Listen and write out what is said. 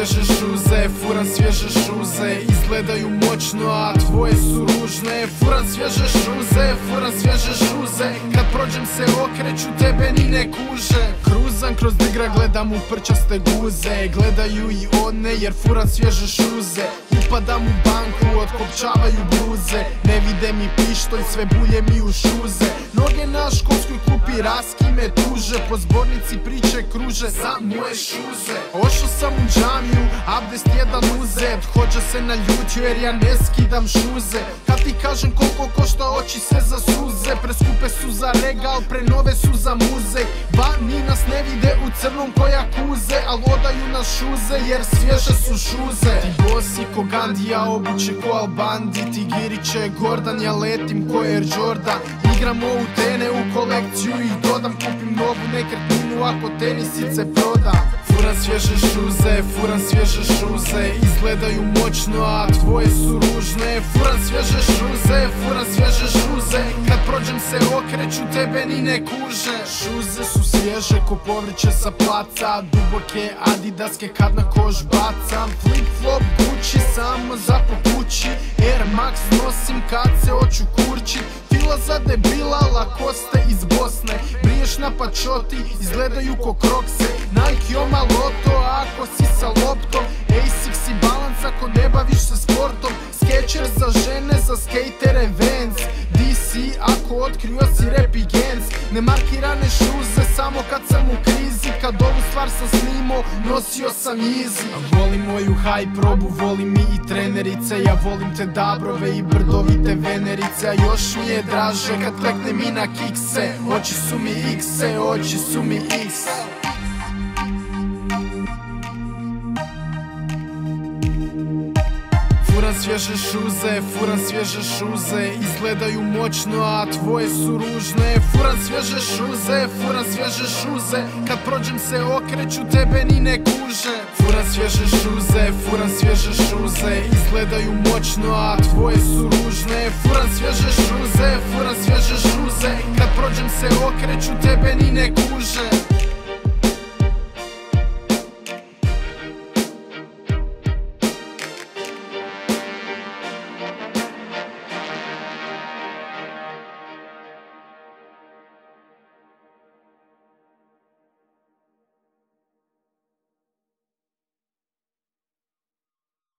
svježe šuze, furam svježe šuze. Izgledaju moćno, a tvoje su ružne. Furam svježe šuze, furam svježe šuze. Kad prođem se okreću, tebe ni ne kuže. Kruzam kroz digra, gledam u prčaste guze. Gledaju i one jer furam svježe šuze. Upadam u banku, otkopčavaju bluze. Ne vide mi pištolj, sve bulje mi u šuze. Noge na školskoj klupi raski me tuže. Po zbornici priče kruže za moje šuze. Ošao sam u džamiju, abdest jedan uzet. Hođa se naljutio jer ja ne skidam šuze. Kad ti kažem koliko košta, oči se za suze. Preskupe su za regal, prenove su za muzej. Vani nas ne vide u crnom ko jakuze, al odaju nas šuze jer svježe su šuze. Ti bosi ko Gandhi, ja obuče ko Albandi. Ti Giriće Gordon, ja letim ko Air Jordan. Igram ovu tene u kolekciju i dodam. Kupim novu nekretninu ako tenisice prodam. Furam svježe šuze, furam svježe šuze. Izgledaju moćno, a tvoje su ružne. Furam svježe šuze, furam svježe šuze. Kad prođem se okreću, tebe ni ne kuže. Šuze su svježe ko povrće sa placa. Duboke adidaske kad na koš bacam. Flip flop Gucci samo za po kući. Air Max nosim kad se hoću kurći. Fila za debila, Lacoste iz Bosne. Briješ na pačoti, izgledaju ko krokse. Nike Oma Loto ako si sa loptom. Asics i Balance ako ne baviš se sportom. Skechers za žene, za skejtere Vans. DC ako otkrio si rap i gens. Nemarkirane šuze samo kad sam u krizi. Kad ovu stvar sam snimao, nosio sam easy. Volim moju high probu, volim mi i trenerice. Ja volim te dabrove i brdovite venerice. A još mi je draže kad kleknem i na kikse. Oči su mi x-e, oči su mi x. Furam svježe šuze, furam svježe šuze. Izgledaju moćno, a tvoje su ružne. Furam svježe šuze, furam svježe šuze. Kad prođem se okreću, tebe ni ne kuže. Furam svježe šuze, furam svježe šuze. Izgledaju moćno, a tvoje su ružne. Furam svježe šuze, furam svježe šuze. Kad prođem se okreću, tebe ni ne kuže.